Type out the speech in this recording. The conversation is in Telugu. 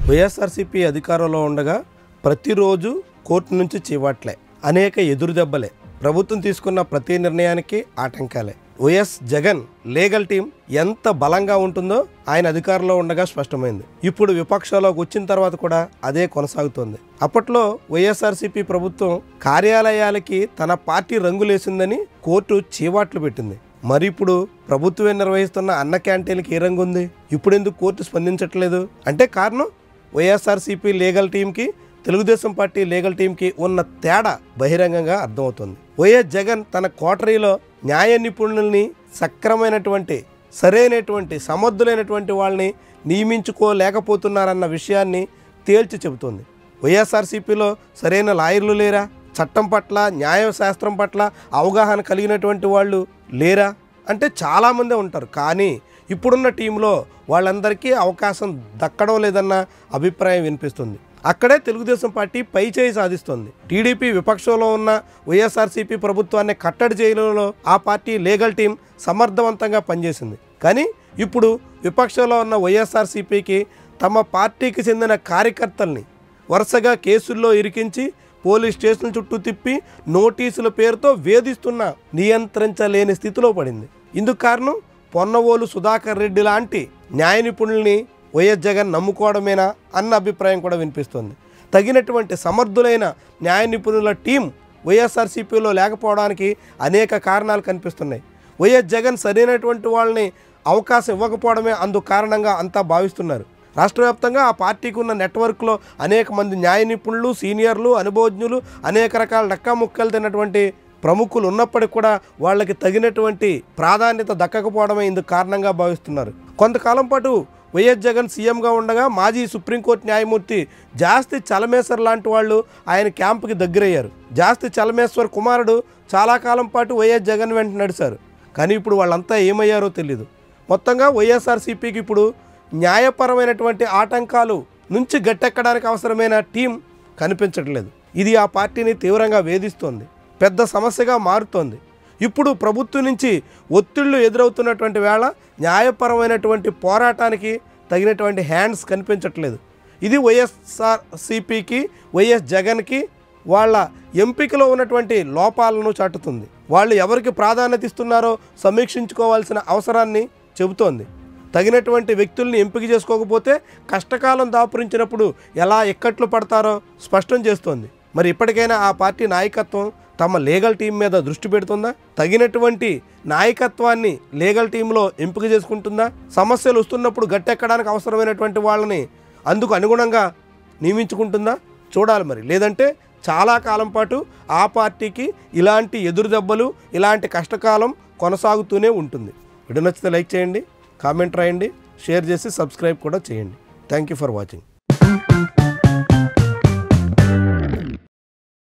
వైఎస్ఆర్సీపీ అధికారంలో ఉండగా ప్రతిరోజు కోర్టు నుంచి చీవాట్లే, అనేక ఎదురుదెబ్బలే, ప్రభుత్వం తీసుకున్న ప్రతి నిర్ణయానికి ఆటంకాలే. వైఎస్ జగన్ లీగల్ టీం ఎంత బలంగా ఉంటుందో ఆయన అధికారంలో ఉండగా స్పష్టమైంది. ఇప్పుడు విపక్షంలోకి వచ్చిన తర్వాత కూడా అదే కొనసాగుతోంది. అప్పట్లో వైఎస్ఆర్సీపీ ప్రభుత్వం కార్యాలయాలకి తన పార్టీ రంగులేసిందని కోర్టు చీవాట్లు పెట్టింది. మరి ఇప్పుడు ప్రభుత్వమే నిర్వహిస్తున్న అన్న క్యాంటీన్కి ఏ రంగు ఉంది? ఇప్పుడు ఎందుకు కోర్టు స్పందించట్లేదు? అంటే కారణం వైఎస్ఆర్సీపీ లీగల్ టీంకి తెలుగుదేశం పార్టీ లీగల్ టీంకి ఉన్న తేడా బహిరంగంగా అర్థమవుతుంది. వైఎస్ జగన్ తన కోటరీలో న్యాయ నిపుణుల్ని, సక్రమైనటువంటి సరైనటువంటి సమర్థులైనటువంటి వాళ్ళని నియమించుకోలేకపోతున్నారన్న విషయాన్ని తేల్చి చెబుతుంది. వైఎస్ఆర్సీపీలో సరైన లాయర్లు లేరా? చట్టం పట్ల, న్యాయశాస్త్రం పట్ల అవగాహన కలిగినటువంటి వాళ్ళు లేరా అంటే చాలామందే ఉంటారు. కానీ ఇప్పుడున్న టీంలో వాళ్ళందరికీ అవకాశం దక్కడం లేదన్న అభిప్రాయం వినిపిస్తుంది. అక్కడే తెలుగుదేశం పార్టీ పై చేయి సాధిస్తుంది. టీడీపీ విపక్షంలో ఉన్న వైఎస్ఆర్సీపీ ప్రభుత్వాన్ని కట్టడి చేయడంలో ఆ పార్టీ లీగల్ టీం సమర్థవంతంగా పనిచేసింది. కానీ ఇప్పుడు విపక్షంలో ఉన్న వైఎస్ఆర్సీపీకి తమ పార్టీకి చెందిన కార్యకర్తల్ని వరుసగా కేసుల్లో ఇరికించి పోలీస్ స్టేషన్ల చుట్టూ తిప్పి నోటీసుల పేరుతో వేధిస్తున్న నియంత్రించలేని స్థితిలో పడింది. ఇందుకు కారణం పొన్నవోలు సుధాకర్ రెడ్డి లాంటి న్యాయ నిపుణుల్ని వైఎస్ జగన్ నమ్ముకోవడమేనా అన్న అభిప్రాయం కూడా వినిపిస్తుంది. తగినటువంటి సమర్థులైన న్యాయ నిపుణుల టీం వైఎస్ఆర్సీపీలో లేకపోవడానికి అనేక కారణాలు కనిపిస్తున్నాయి. వైఎస్ జగన్ సరైనటువంటి వాళ్ళని అవకాశం ఇవ్వకపోవడమే అందుకు కారణంగా అంతా భావిస్తున్నారు. రాష్ట్ర వ్యాప్తంగా ఆ పార్టీకి ఉన్న నెట్వర్క్లో అనేక మంది న్యాయ నిపుణులు, సీనియర్లు, అనుభవజ్ఞులు, అనేక రకాల డక్కాముక్కలు తిన్నటువంటి ప్రముఖులు ఉన్నప్పటికీ కూడా వాళ్ళకి తగినటువంటి ప్రాధాన్యత దక్కకపోవడమే ఇందుకు కారణంగా భావిస్తున్నారు. కొంతకాలం పాటు వైఎస్ జగన్ సీఎంగా ఉండగా మాజీ సుప్రీంకోర్టు న్యాయమూర్తి జాస్తి చలమేశ్వర్ లాంటి వాళ్ళు ఆయన క్యాంపుకి దగ్గరయ్యారు. జాస్తి చలమేశ్వర్ కుమారుడు చాలా కాలం పాటు వైఎస్ జగన్ వెంట నడిచారు. కానీ ఇప్పుడు వాళ్ళంతా ఏమయ్యారో తెలియదు. మొత్తంగా వైఎస్ఆర్సీపీకి ఇప్పుడు న్యాయపరమైనటువంటి ఆటంకాలు నుంచి గట్టెక్కడానికి అవసరమైన టీం కనిపించట్లేదు. ఇది ఆ పార్టీని తీవ్రంగా వేధిస్తోంది, పెద్ద సమస్యగా మారుతోంది. ఇప్పుడు ప్రభుత్వం నుంచి ఒత్తిళ్లు ఎదురవుతున్నటువంటి వేళ న్యాయపరమైనటువంటి పోరాటానికి తగినటువంటి హ్యాండ్స్ కనిపించట్లేదు. ఇది వైఎస్ఆర్సీపీకి, వైఎస్ జగన్కి వాళ్ళ ఎంపికలో ఉన్నటువంటి లోపాలను చాటుతుంది. వాళ్ళు ఎవరికి ప్రాధాన్యత ఇస్తున్నారో సమీక్షించుకోవాల్సిన అవసరాన్ని చెబుతోంది. తగినటువంటి వ్యక్తుల్ని ఎంపిక చేసుకోకపోతే కష్టకాలం దాపురించినప్పుడు ఎలా ఇక్కట్లు పడతారో స్పష్టం చేస్తోంది. మరి ఇప్పటికైనా ఆ పార్టీ నాయకత్వం తమ లీగల్ టీం మీద దృష్టి పెడుతుందా? తగినటువంటి నాయకత్వాన్ని లీగల్ టీంలో ఎంపిక చేసుకుంటుందా? సమస్యలు వస్తున్నప్పుడు గట్టెక్కడానికి అవసరమైనటువంటి వాళ్ళని అందుకు అనుగుణంగా నియమించుకుంటుందా? చూడాలి మరి. లేదంటే చాలా కాలం పాటు ఆ పార్టీకి ఇలాంటి ఎదురుదెబ్బలు, ఇలాంటి కష్టకాలం కొనసాగుతూనే ఉంటుంది. వీడియో నచ్చితే లైక్ చేయండి, కామెంట్ రాయండి, షేర్ చేసి సబ్స్క్రైబ్ కూడా చేయండి. Thank you for watching.